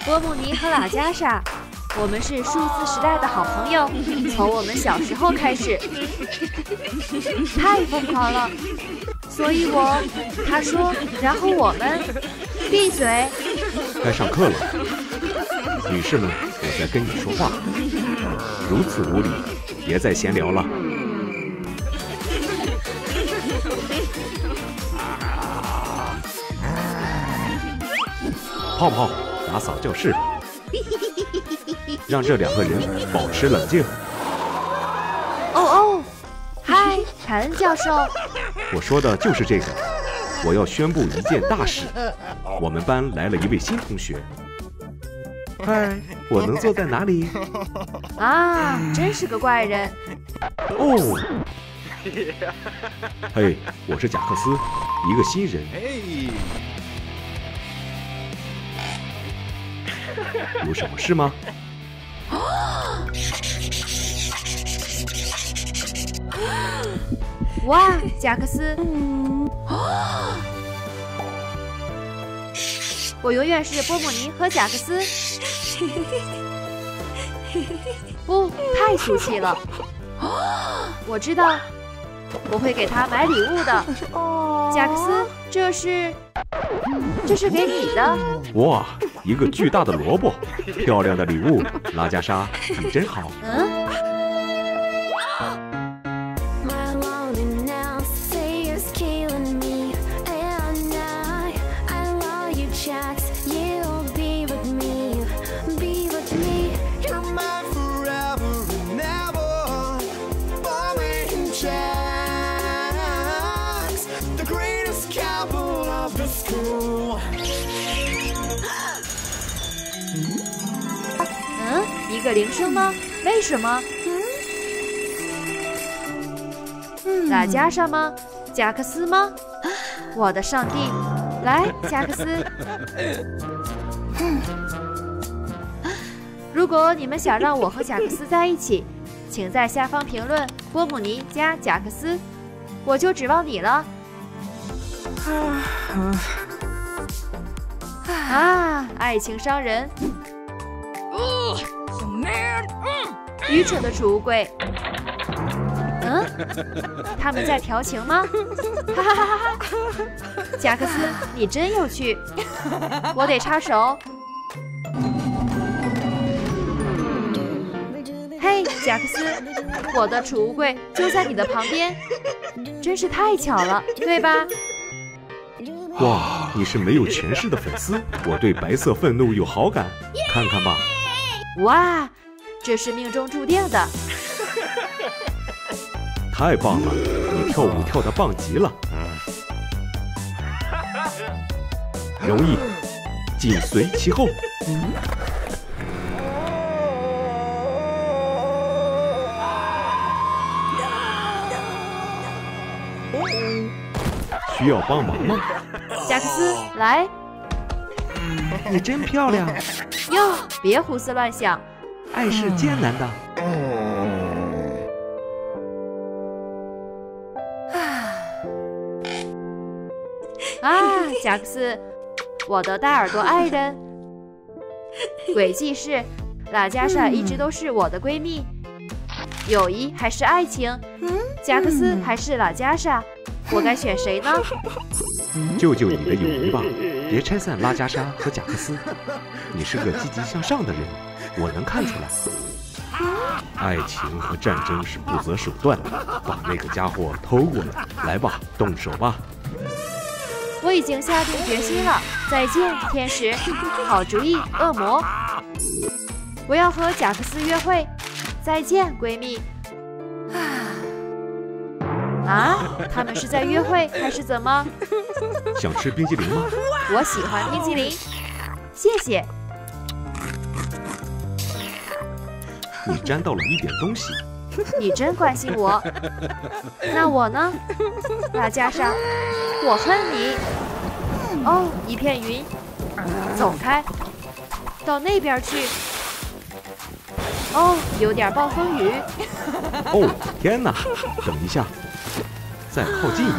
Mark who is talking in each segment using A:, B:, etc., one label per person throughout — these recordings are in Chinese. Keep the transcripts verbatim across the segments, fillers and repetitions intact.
A: 波姆尼和拉加莎，我们是数字时代的好朋友，从我们小时候开始，太疯狂了。所以我，他说，然后我们，闭嘴。
B: 该上课了，女士们，我在跟你说话。如此无礼，别再闲聊了。胖胖，打扫教室，让这两个人保持冷静。
A: 哦哦，嗨，凯恩教授。
B: 我说的就是这个。我要宣布一件大事，我们班来了一位新同学。嗨，我能坐在哪里？
A: 啊，真是个怪人。
B: 哦，嘿，我是贾克斯，一个新人。有什么事吗？
A: 哇，贾克斯！我永远是波姆尼和贾克斯。不，太俗气了。我知道，我会给他买礼物的。贾克斯，这是，这是给你的。
B: 哇，一个巨大的萝卜，漂亮的礼物。拉加莎，你真好。
A: 嗯。嗯，一个铃声吗？为什么？拉加莎吗？贾克斯吗？我的上帝！来，贾克斯。如果你们想让我和贾克斯在一起，请在下方评论波姆尼加贾克斯，我就指望你了。啊，爱情伤人。愚蠢的储物柜。嗯，他们在调情吗？哈哈哈哈哈！贾克斯，你真有趣。我得插手。嘿，贾克斯，我的储物柜就在你的旁边，真是太巧了，对吧？
B: 哇，你是没有权势的粉丝，我对白色愤怒有好感，看看吧。
A: 哇，这是命中注定的。
B: 太棒了，你跳舞跳得棒极了。容易，紧随其后。需要帮忙吗？
A: 贾克斯，来。
B: 你真漂亮。
A: 哟，别胡思乱想。
B: 爱是艰难的。
A: 啊，贾克斯，我的大耳朵爱人。诡计是，拉加莎一直都是我的闺蜜。友谊还是爱情？贾克斯还是拉加莎？我该选谁呢？
B: 救救你的友谊吧，别拆散拉加莎和贾克斯。你是个积极向上的人，我能看出来。爱情和战争是不择手段的，把那个家伙偷过来。来吧，动手吧。
A: 我已经下定决心了。再见，天使。好主意，恶魔。我要和贾克斯约会。再见，闺蜜。啊，他们是在约会还是怎么？
B: 想吃冰激凌吗？
A: 我喜欢冰激凌，谢谢。
B: 你沾到了一点东西。
A: 你真关心我。那我呢？拉加莎，我恨你。哦，一片云，走开，到那边去。哦，有点暴风雨。
B: 哦，天哪！等一下，再靠近一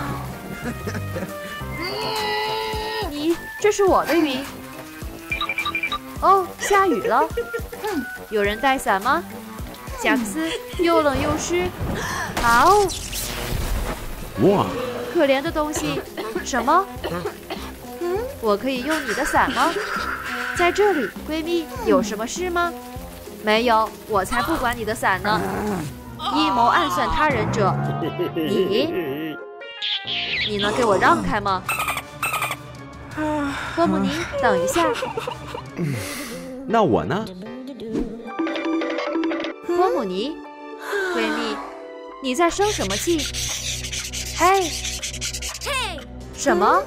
B: 点。
A: 你，这是我的云。 哦，下雨了。有人带伞吗？贾克斯又冷又湿。啊哦！
B: 哇！
A: 可怜的东西。什么？我可以用你的伞吗？在这里，闺蜜，有什么事吗？没有，我才不管你的伞呢。阴谋暗算他人者，你，你能给我让开吗？波姆尼，等一下。
B: 那我呢？
A: 波姆尼，闺蜜，你在生什么气？嘿，嘿，什么？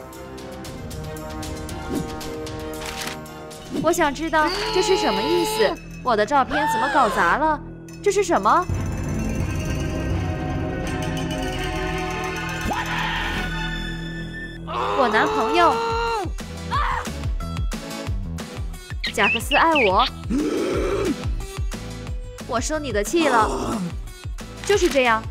A: 我想知道这是什么意思。我的照片怎么搞砸了？这是什么？我男朋友贾克斯爱我，我生你的气了，就是这样。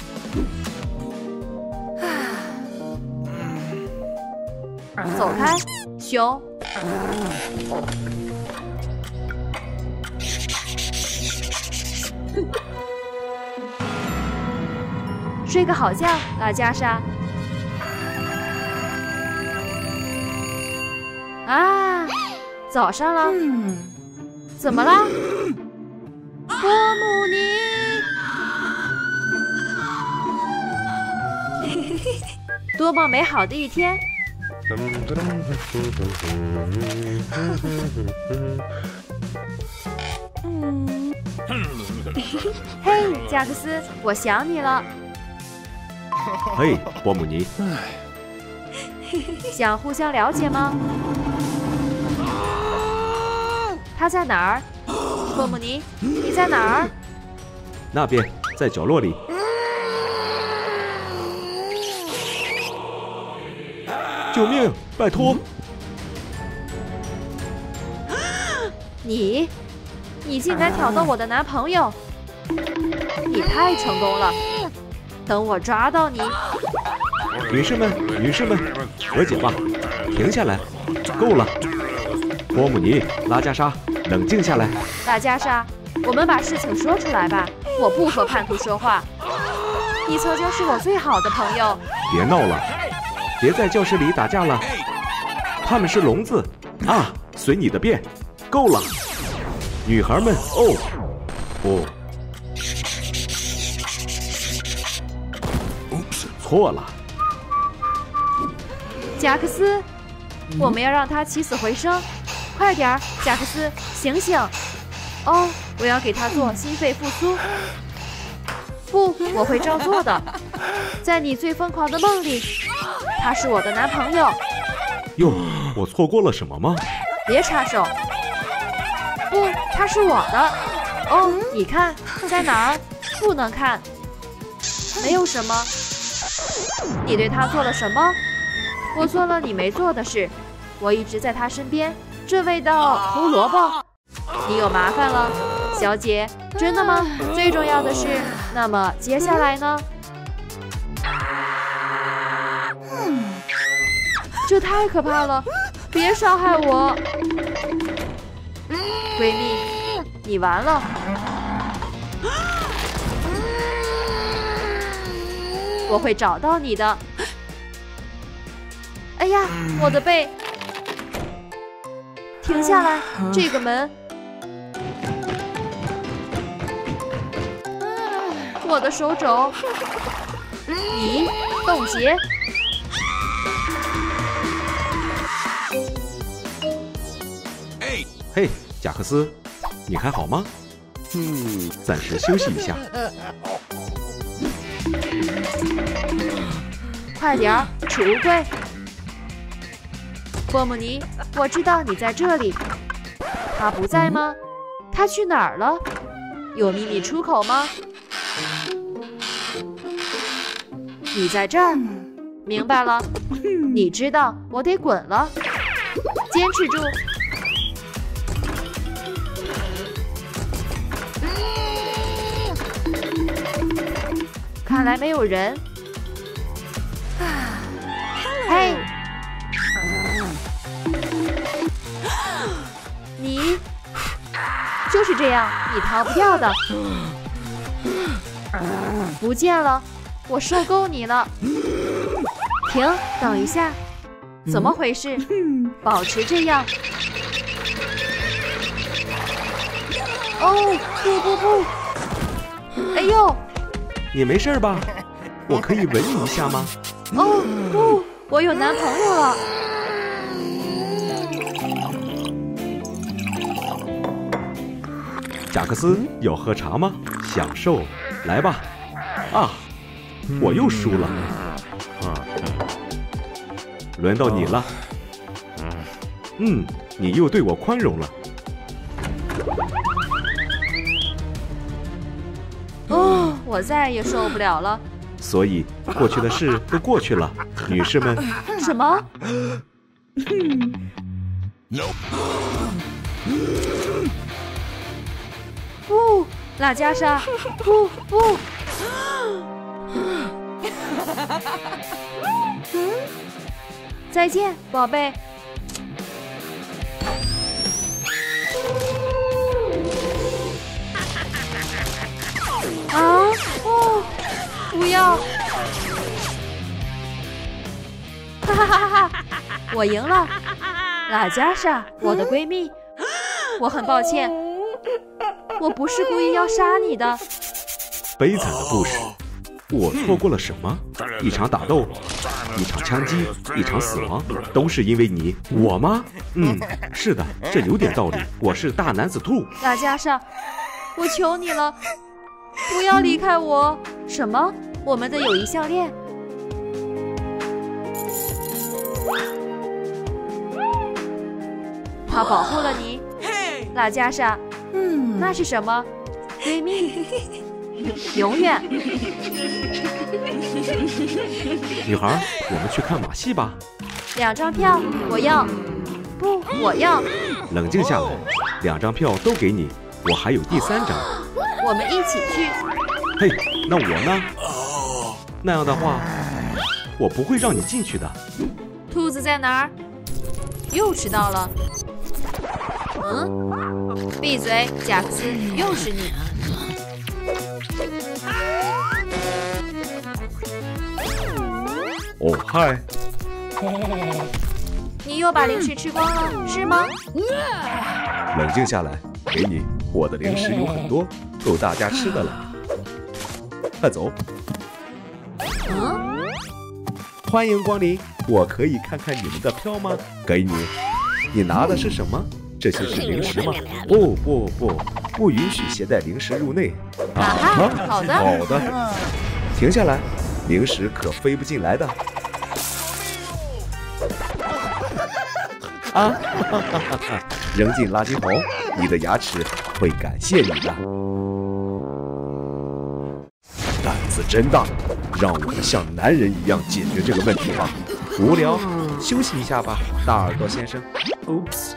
A: 走开，熊。睡个好觉，拉加莎。啊，早上了。怎么了？波姆尼。多么美好的一天！嘿，贾克斯，我想你了。
B: 嘿，波姆尼，
A: 想互相了解吗？他在哪儿？波姆尼，你在哪儿？
B: 那边，在角落里。救命！拜托！
A: 你，你竟敢挑逗我的男朋友！你太成功了！等我抓到你！
B: 女士们，女士们，和解吧，停下来，够了！波姆尼，拉加莎，冷静下来。
A: 拉加莎，我们把事情说出来吧。我不和叛徒说话。你曾经是我最好的朋友。
B: 别闹了，别在教室里打架了。他们是聋子啊，随你的便，够了。女孩们，哦，哦，错了。
A: 贾克斯，我们要让他起死回生。快点儿，贾克斯，醒醒！哦，我要给他做心肺复苏。不，我会照做的。在你最疯狂的梦里，他是我的男朋友。
B: 哟，我错过了什么吗？
A: 别插手。不，他是我的。哦，你看，在哪儿？不能看。没有什么。你对他做了什么？我做了你没做的事。我一直在他身边。这味道，胡萝卜。你有麻烦了，小姐。真的吗？最重要的是，那么接下来呢？这太可怕了！别伤害我，闺蜜，你完了。我会找到你的。哎呀，我的背！停下来，这个门。我的手肘。你冻结。
B: 嘿，贾克斯，你还好吗？嗯，暂时休息一下。
A: 快点儿，储物柜。波姆尼，我知道你在这里。他不在吗？他去哪儿了？有秘密出口吗？你在这儿，明白了。你知道我得滚了，坚持住。看来没有人。嘿， 你就是这样，你逃不掉的。不见了，我受够你了。停，等一下，怎么回事？保持这样。哦，不不不！哎呦，
B: 你没事吧？我可以吻你一下吗？
A: 哦不，我有男朋友了。
B: 贾克斯，要喝茶吗？享受，来吧。啊，我又输了。轮到你了。嗯，你又对我宽容了。
A: 哦，我再也受不了了。
B: 所以，过去的事都过去了，女士们。
A: 什么？不，拉加莎，不不。再见，宝贝。啊！哦，不要！哈哈哈哈！我赢了，拉加莎，我的闺蜜。我很抱歉，我不是故意要杀你的。
B: 悲惨的故事，我错过了什么？一场打斗，一场枪击，一场死亡，都是因为你。我吗？嗯，是的，这有点道理。我是大男子兔。
A: 拉加莎，我求你了。不要离开我！什么？我们的友谊项链？它保护了你，拉加莎。嗯，那是什么？闺蜜，永远。
B: 女孩，我们去看马戏吧。
A: 两张票，我要。不，我要。
B: 冷静下来，两张票都给你，我还有第三张。
A: 我们一起去。
B: 嘿，那我呢？那样的话，我不会让你进去的。
A: 兔子在哪儿？又迟到了。嗯，闭嘴，贾克斯，又是你。
B: 哦，嗨。
A: 你又把零食吃光了，是吗？
B: 冷静下来，给你，我的零食有很多，够大家吃的了。快走。
A: 嗯，
B: 欢迎光临，我可以看看你们的票吗？给你。你拿的是什么？这些是零食吗？不不不，不允许携带零食入内。
A: 啊哈，好的
B: 好的。停下来，零食可飞不进来的。啊，哈哈哈哈！扔进垃圾桶，你的牙齿会感谢你的。胆子真大，让我们像男人一样解决这个问题吧。无聊，休息一下吧，大耳朵先生。Oops。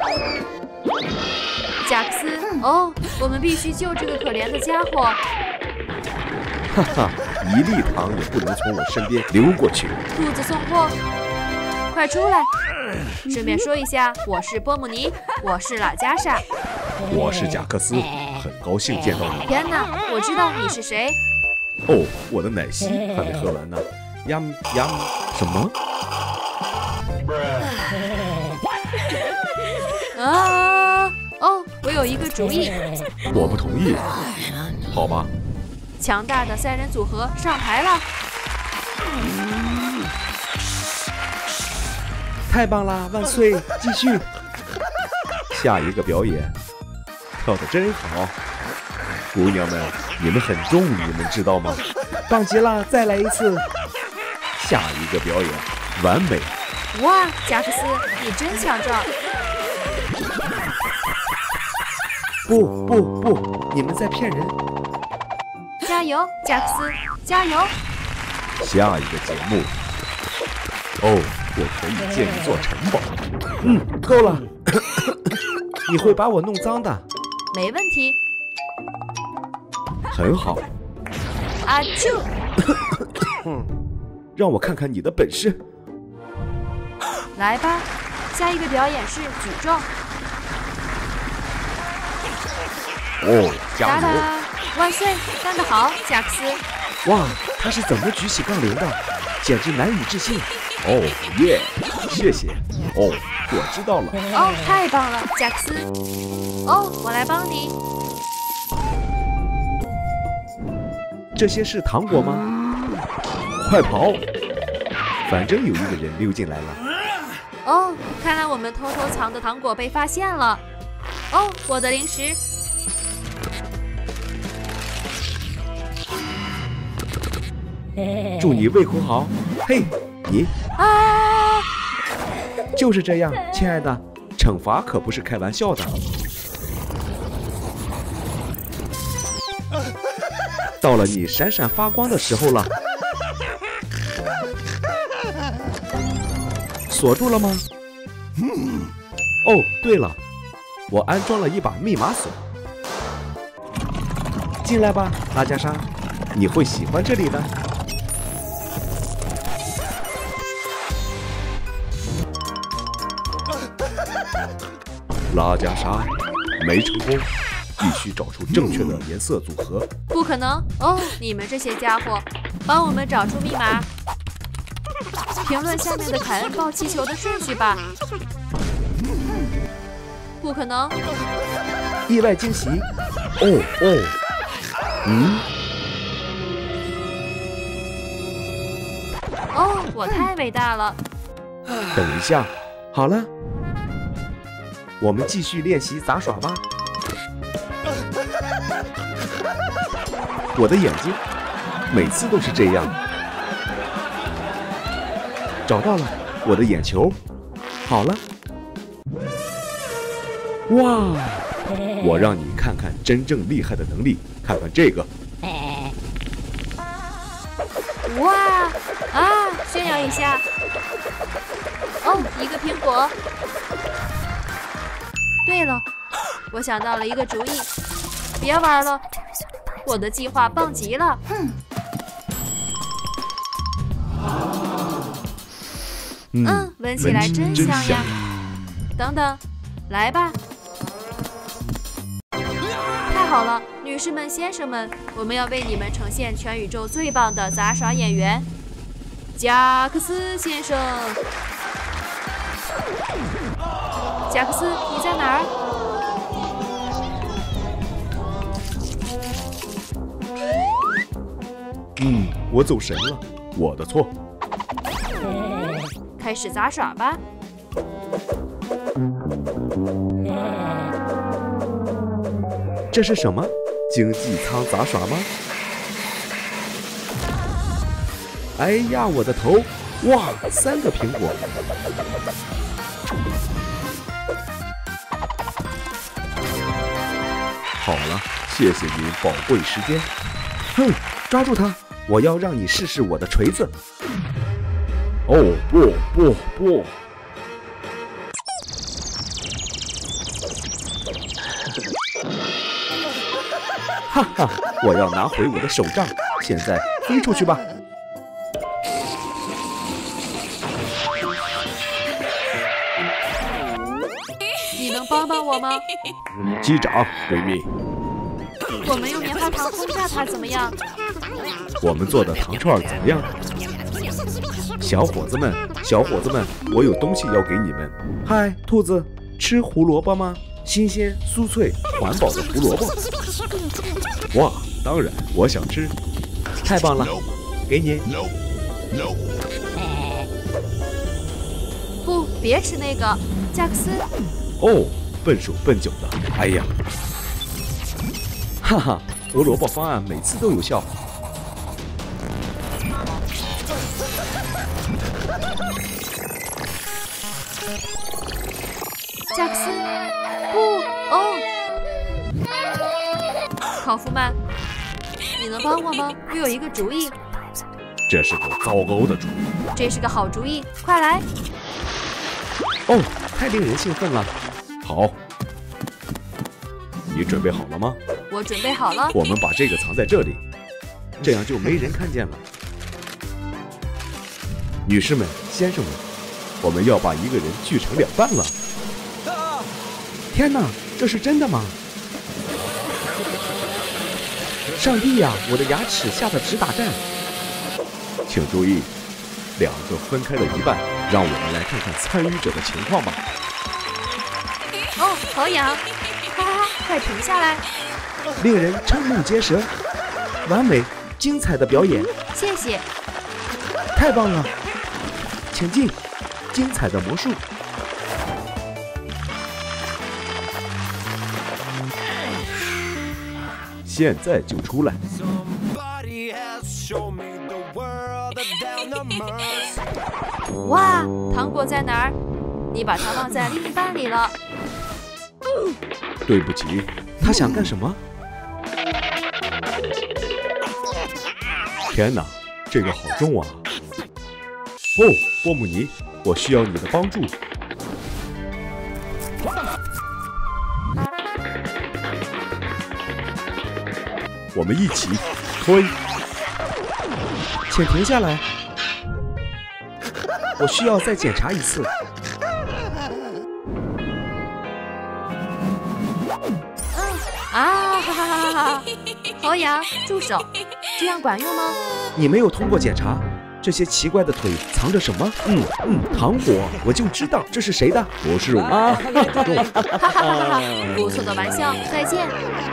A: 贾克斯，哦，我们必须救这个可怜的家伙。
B: 哈哈，一粒糖也不能从我身边流过去。
A: 兔子送货，快出来！顺便说一下，我是波姆尼，我是拉加莎，
B: 我是贾克斯，很高兴见到你。
A: 天哪，我知道你是谁。
B: 哦，我的奶昔还没喝完呢。呀呀，什么？
A: 啊！哦，我有一个主意。
B: 我不同意。好吧。
A: 强大的三人组合上台了。
B: 太棒啦！万岁！继续。下一个表演，跳得真好，姑娘们，你们很重，你们知道吗？棒极了，再来一次。下一个表演，完美。
A: 哇，贾克斯，你真强壮。
B: 不不不，你们在骗人。
A: 加油，贾克斯，加油！
B: 下一个节目，哦。我可以建一座城堡。嗯，够了。你会把我弄脏的。
A: 没问题。
B: 很好。
A: 阿啾。
B: 让我看看你的本事。
A: 来吧，下一个表演是举重。
B: 哦，加油！
A: 万岁，干得好，贾克斯！
C: 哇，他是怎么举起杠铃的？简直难以置信！
B: 哦耶，谢谢。哦，我知道了。
A: 哦，太棒了，贾克斯！哦，我来帮你。
C: 这些是糖果吗？快跑！反正有一个人溜进来了。
A: 哦，看来我们偷偷藏的糖果被发现了。哦，我的零食。
C: 祝你胃口好。嘿，你
A: 啊！
C: 就是这样，亲爱的，惩罚可不是开玩笑的。到了你闪闪发光的时候了。锁住了吗？哦，对了，我安装了一把密码锁。进来吧，拉加莎，你会喜欢这里的。拉加莎，没成功，必须找出正确的颜色组合。
A: 不可能！哦，你们这些家伙，帮我们找出密码。评论下面的凯恩抱气球的顺序吧。不可能！
C: 意外惊喜！哦哦，嗯。
A: 哦，我太伟大了！
C: 等一下，好了，我们继续练习杂耍吧。我的眼睛每次都是这样。找到了，我的眼球。好了，哇！我让你看看真正厉害的能力，看看这个。
A: 哇啊！炫耀一下。哦，一个苹果。对了，我想到了一个主意。别玩了，我的计划棒极了。
C: 嗯，
A: 嗯，闻起来真香呀！等等，来吧！太好了，女士们、先生们，我们要为你们呈现全宇宙最棒的杂耍演员——贾克斯先生。贾克斯，你在哪儿？
C: 嗯，我走神了，我的错。
A: 开始杂耍吧！
C: 这是什么？经济舱杂耍吗？哎呀，我的头！哇，三个苹果！好了，谢谢您宝贵时间。哼，抓住它！我要让你试试我的锤子。哦不不不！哈哈，我要拿回我的手杖！现在飞出去吧！
A: 你能帮帮我吗？
C: 机长，闺蜜，
A: 我们用棉花糖轰炸它怎么样？
C: 我们做的糖串怎么样？小伙子们，小伙子们，我有东西要给你们。嗨，兔子，吃胡萝卜吗？新鲜、酥脆、环保的胡萝卜。哇，当然，我想吃。太棒了，给你。
A: 不，别吃那个，贾克斯。
C: 哦，笨手笨脚的，哎呀，哈哈，胡萝卜方案每次都有效。
A: 贾克斯，不，哦，考夫曼，你能帮我吗？我有一个主意。
C: 这是个糟糕的主意。
A: 这是个好主意，快来！
C: 哦，太令人兴奋了。好，你准备好了吗？
A: 我准备好了。
C: 我们把这个藏在这里，这样就没人看见了。女士们、先生们，我们要把一个人锯成两半了。天哪，这是真的吗？ 上帝呀，我的牙齿吓得直打颤。
B: 请注意，两个分开了一半，让我们来看看参与者的情况吧。
A: 哦，好痒！哈哈，快停下来！
C: 令人瞠目结舌，完美精彩的表演，
A: 谢谢。
C: 太棒了！请进，精彩的魔术。
B: 现在就出来！
A: 哇，糖果在哪儿？你把它忘在另一半里了。
B: 对不起，
C: 他想干什么？
B: 天哪，这个好重啊！哦，波姆尼，我需要你的帮助。我们一起推。
C: 请停下来，我需要再检查一次。
A: 啊哈哈哈哈！好痒，住手！这样管用吗？
C: 你没有通过检查，这些奇怪的腿藏着什么？嗯嗯，糖果，我就知道这是谁的。
B: 不是我啊！
A: 哈哈哈哈！不错的玩笑，再见。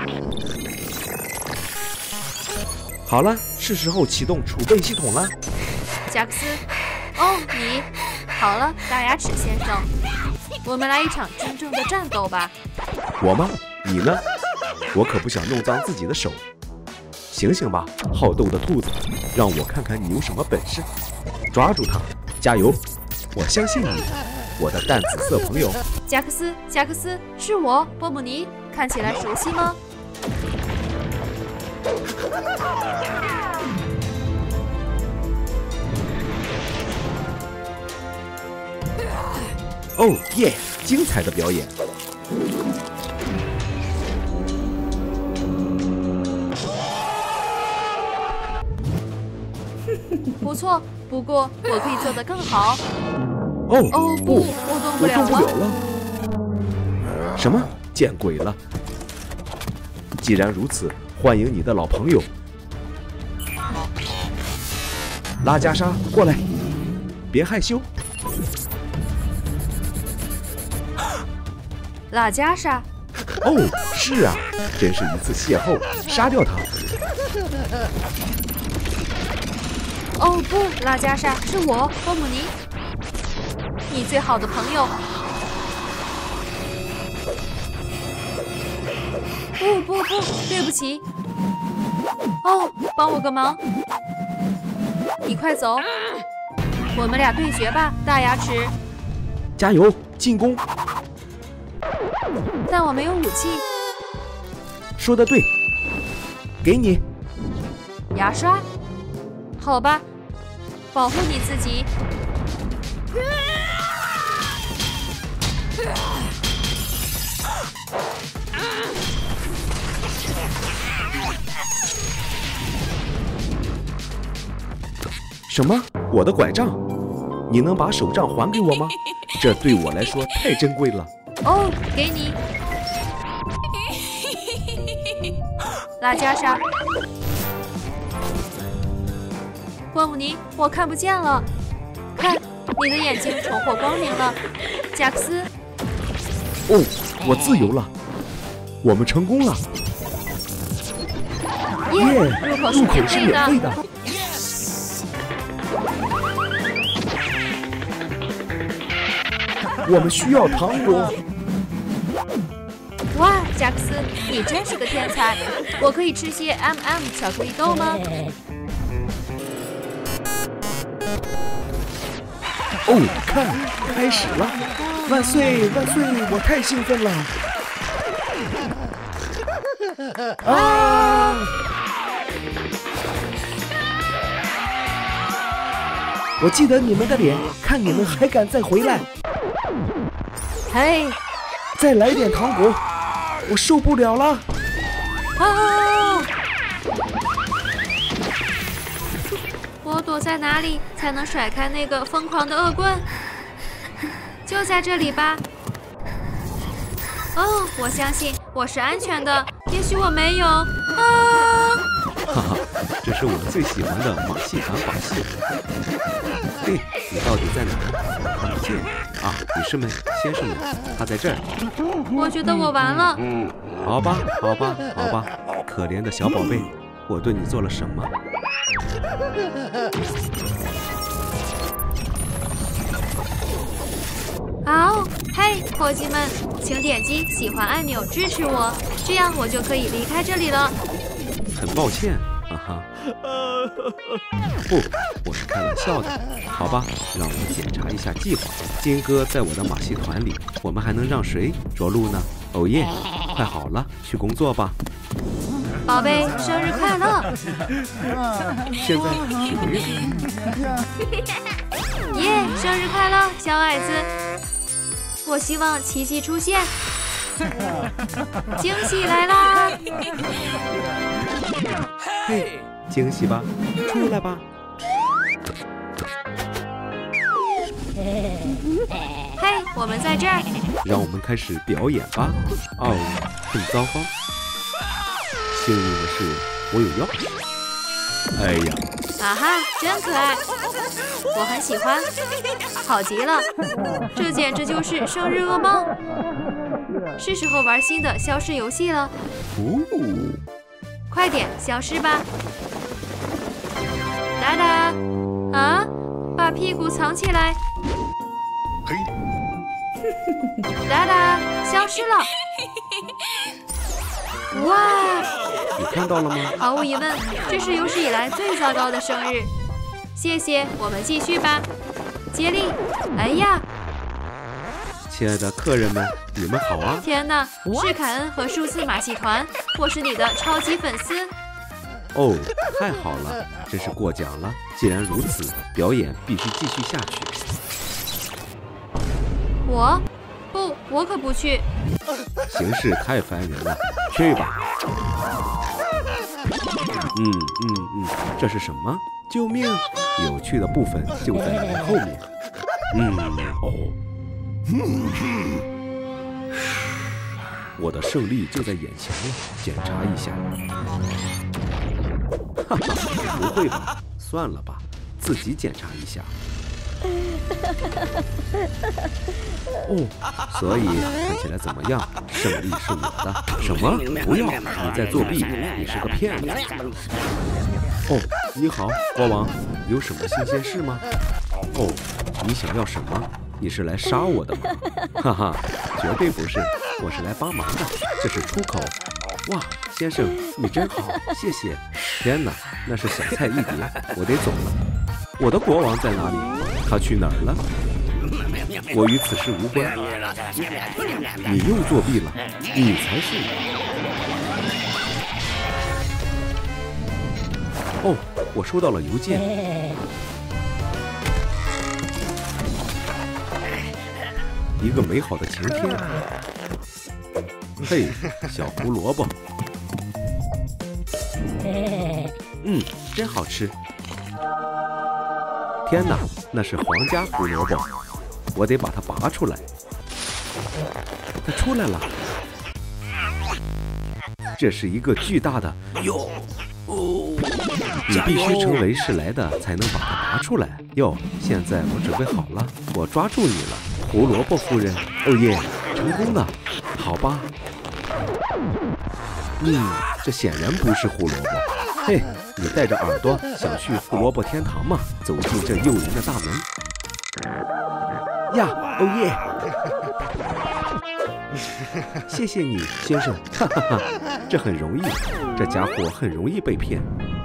C: 好了，是时候启动储备系统了。
A: 贾克斯，哦，你，好了，大牙齿先生，我们来一场真正的战斗吧。
C: 我吗？你呢？我可不想弄脏自己的手。醒醒吧，好斗的兔子，让我看看你有什么本事。抓住它，加油！我相信你，我的淡紫色朋友。
A: 贾克斯，贾克斯，是我，波姆尼，看起来熟悉吗？
C: 哦耶！精彩的表演。
A: 不错，不过我可以做得更好。
C: 哦
A: 哦不，我动不了了。
C: 我动不了了。什么？见鬼了！既然如此，欢迎你的老朋友拉加莎过来，别害羞。
A: 拉加莎。
C: 哦，是啊，真是一次邂逅，杀掉他。
A: 哦不，拉加莎，是我，波姆尼，你最好的朋友。不不不，对不起。哦，帮我个忙，你快走，我们俩对决吧，大牙齿。
C: 加油，进攻！
A: 但我没有武器。
C: 说得对，给你
A: 牙刷。好吧，保护你自己。
C: 什么？我的拐杖？你能把手杖还给我吗？这对我来说太珍贵了。
A: 哦，给你。拉加莎。波姆尼，我看不见了。看，你的眼睛重获光明了。贾克斯。
C: 哦，我自由了，我们成功了。
A: 耶，入口是免费的。
C: 的我们需要糖果。
A: 哇，贾克斯，你真是个天才！我可以吃些 M and M 巧克力豆吗？
C: 哦，看，开始了！万岁，万岁！我太兴奋了！啊！我记得你们的脸，看你们还敢再回来！
A: 嘿，
C: 再来点糖果，我受不了了！
A: 啊！我躲在哪里才能甩开那个疯狂的恶棍？就在这里吧。哦，我相信我是安全的。也许我没有。啊！
B: 哈哈，这是我最喜欢的马戏团把戏。嘿，你到底在哪儿？看不见啊！女士们、先生们，他在这儿。
A: 我觉得我完了。
B: 好吧，好吧，好吧，可怜的小宝贝，我对你做了什么？
A: 好，嘿，伙计们，请点击喜欢按钮支持我，这样我就可以离开这里了。
B: 很抱歉，哈哈。不，我是开玩笑的，好吧？让我们检查一下计划。金哥在我的马戏团里，我们还能让谁着陆呢？哦耶，快好了，去工作吧。
A: 宝贝，生日快乐！
B: 现在许个愿。
A: 耶，生日快乐，小矮子！我希望奇迹出现，惊喜来啦！
B: 嘿，惊喜吧，出来吧！
A: 嘿，我们在这儿。
B: 让我们开始表演吧。哦，很糟糕。幸运的是，我有钥匙。哎呀！
A: 啊哈，真可爱，我很喜欢，好极了，这简直就是生日噩梦。是时候玩新的消失游戏了。
B: 哦，
A: 快点消失吧！达达，啊，把屁股藏起来。达达，消失了。哇！
B: 你看到了吗？
A: 毫无疑问，这是有史以来最糟糕的生日。谢谢，我们继续吧。接力！哎呀！
B: 亲爱的客人们，你们好啊！
A: 天哪，是凯恩和数字马戏团，我是你的超级粉丝。
B: 哦，太好了，真是过奖了。既然如此，表演必须继续下去。
A: 我？不，我可不去。
B: 形式太烦人了，去吧。嗯嗯嗯，这是什么？救命！有趣的部分就在你后面。嗯哦，我的胜利就在眼前了。检查一下。哈哈，不会吧？算了吧，自己检查一下。哦，所以看起来怎么样？胜利是我的。什么？不要！你在作弊！你是个骗子！哦，你好，国王，有什么新鲜事吗？哦，你想要什么？你是来杀我的吗？哈哈，绝对不是，我是来帮忙的。这是出口。哇，先生，你真好，谢谢。天哪，那是小菜一碟，我得走了。我的国王在哪里？他去哪儿了？我与此事无关。你又作弊了，你才是。哦，我收到了邮件。一个美好的晴天。嘿，小胡萝卜。嗯，真好吃。天哪，那是皇家胡萝卜，我得把它拔出来。它出来了，这是一个巨大的哟哦！你必须成为是来的才能把它拔出来哟。现在我准备好了，我抓住你了，胡萝卜夫人。哦耶，成功了，好吧。嗯，这显然不是胡萝卜。嘿，你带着耳朵想去胡萝卜天堂吗？走进这诱人的大门。呀，哦耶！谢谢你，先生。哈哈哈，这很容易，这家伙很容易被骗。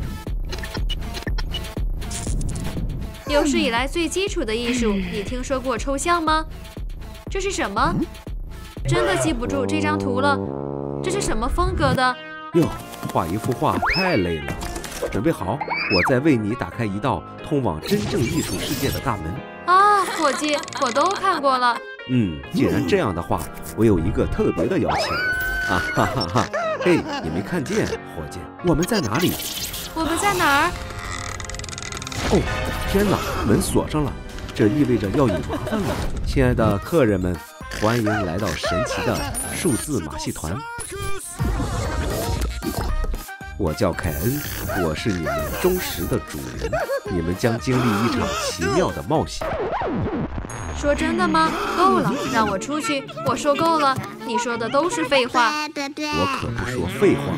A: 有史以来最基础的艺术，你听说过抽象吗？这是什么？真的记不住这张图了。这是什么风格的？
B: 哟，画一幅画太累了。准备好，我再为你打开一道通往真正艺术世界的大门。
A: 啊，伙计，我都看过了。
B: 嗯，既然这样的话，我有一个特别的邀请。啊哈哈哈！嘿，你没看见，伙计，我们在哪里？
A: 我们在哪儿？
B: 哦，天哪，门锁上了，这意味着要有麻烦了。亲爱的客人们，欢迎来到神奇的数字马戏团。
C: 我叫凯恩，我是你们忠实的主人。你们将经历一场奇妙的冒险。
A: 说真的吗？够了，让我出去！我说够了，你说的都是废话。
C: 我可不说废话。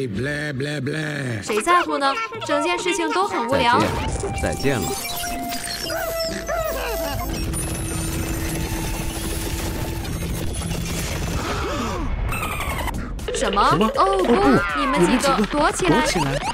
A: 谁在乎呢？整件事情都很无聊。
C: 再见，再见了。
A: 什么？
C: 什么？
A: 哦不！
C: 哦
A: 你们几个躲起来！
C: 躲起来！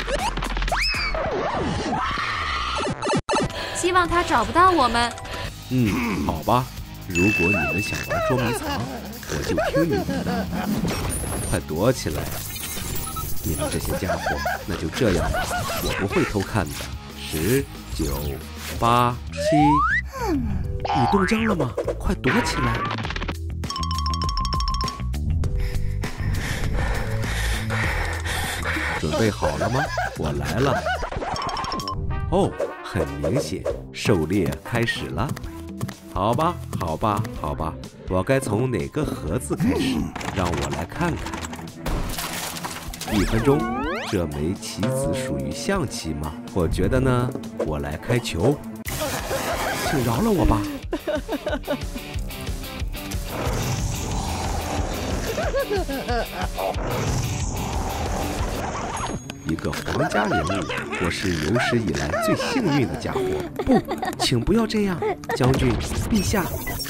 A: 希望他找不到我们。
C: 嗯，好吧。如果你们想玩捉迷藏，我就听你们的。快躲起来！你们这些家伙，那就这样吧，我不会偷看的。十、九、八、七，你冻僵了吗？快躲起来！准备好了吗？我来了。哦，很明显，狩猎开始了。好吧，好吧，好吧，我该从哪个盒子开始？让我来看看。一分钟，这枚棋子属于象棋吗？我觉得呢。我来开球，请饶了我吧。一个皇家人物，我是有史以来最幸运的家伙。不，请不要这样，将军，陛下。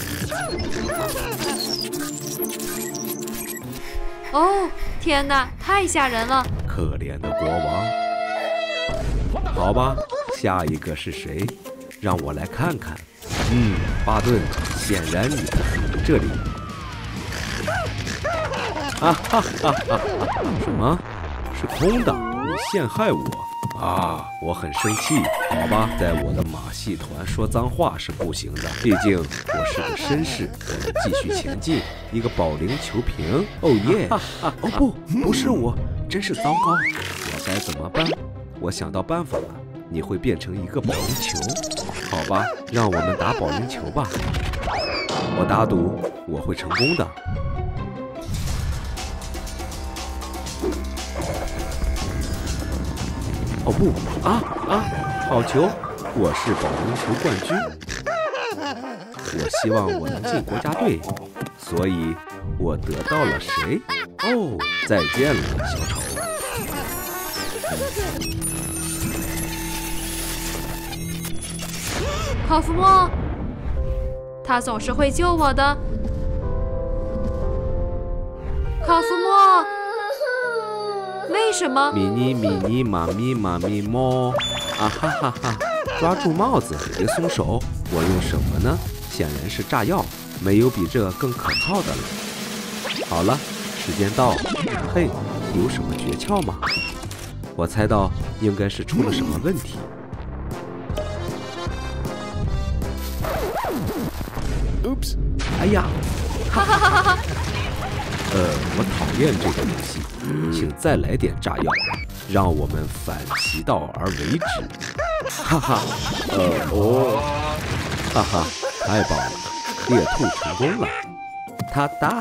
A: 哦，天哪，太吓人了！
C: 可怜的国王。好吧，下一个是谁？让我来看看。嗯，巴顿，显然你在这里。啊哈哈哈！什么？是空的？你陷害我啊！我很生气。好吧，在我的马戏团说脏话是不行的，毕竟我是个绅士。我们继续前进。一个保龄球瓶。哦耶！哦不，不是我，真是糟糕。我该怎么办？我想到办法了。你会变成一个保龄球。好吧，让我们打保龄球吧。我打赌我会成功的。哦不啊啊！好球！我是保龄球冠军。我希望我能进国家队，所以我得到了谁？哦，再见了，小丑。
A: 考夫莫，他总是会救我的。考夫莫。为什么？
C: 米妮米妮妈咪妈咪猫，啊哈哈哈！抓住帽子，别松手。我用什么呢？显然是炸药，没有比这更可靠的了。好了，时间到。嘿，有什么诀窍吗？我猜到应该是出了什么问题。Oops！ 哎呀！哈哈哈哈哈！呃，我讨厌这个游戏，请再来点炸药，让我们反其道而为之。哈哈，呃哦，哈哈，太棒了，猎兔成功了。哒哒，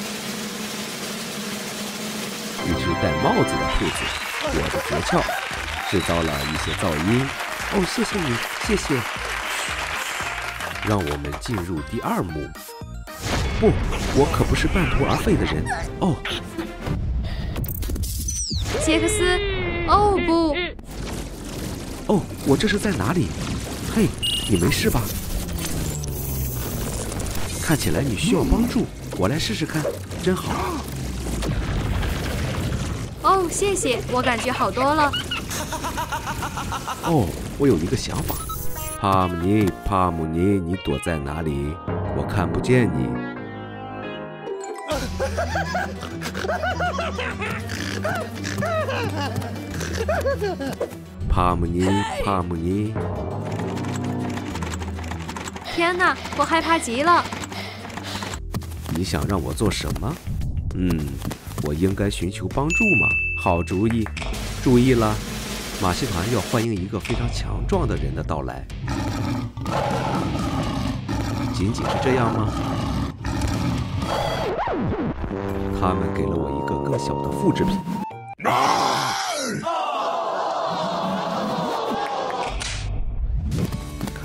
C: 一只戴帽子的兔子，我的诀窍，制造了一些噪音。哦，谢谢你，谢谢。让我们进入第二幕。不，我可不是半途而废的人。哦，
A: 杰克斯，哦不，
C: 哦，我这是在哪里？嘿，你没事吧？看起来你需要帮助，我来试试看，真好。
A: 哦，谢谢，我感觉好多了。
C: 哦，我有一个想法。帕姆尼，帕姆尼，你躲在哪里？我看不见你。帕姆尼，帕姆尼！
A: 天哪，我害怕极了。
C: 你想让我做什么？嗯，我应该寻求帮助吗？好主意！注意了，马戏团要欢迎一个非常强壮的人的到来。仅仅是这样吗？他们给了我一个更小的复制品。啊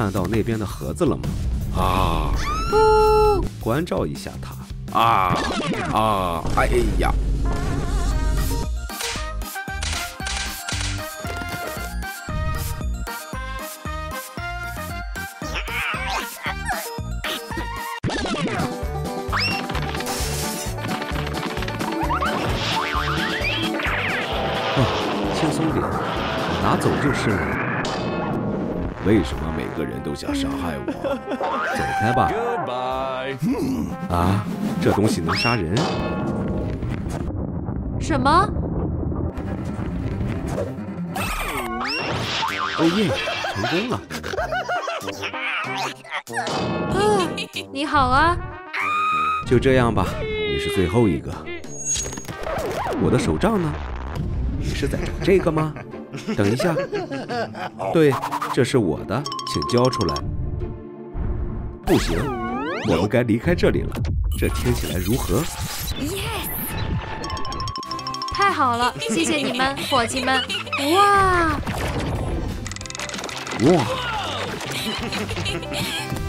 C: 看到那边的盒子了吗？啊！
A: 哦，
C: 关照一下它。啊啊！哎呀！哦，轻松点，拿走就是了。为什么每个人都想杀害我？走开吧！啊，这东西能杀人？
A: 什么？
C: 哦耶，成功了！
A: 啊，你好啊！
C: 就这样吧，你是最后一个。我的手杖呢？你是在找这个吗？等一下，对，这是我的，请交出来。不行，我们该离开这里了。这听起来如何？
A: 太好了，谢谢你们，伙计们！哇！
C: 哇！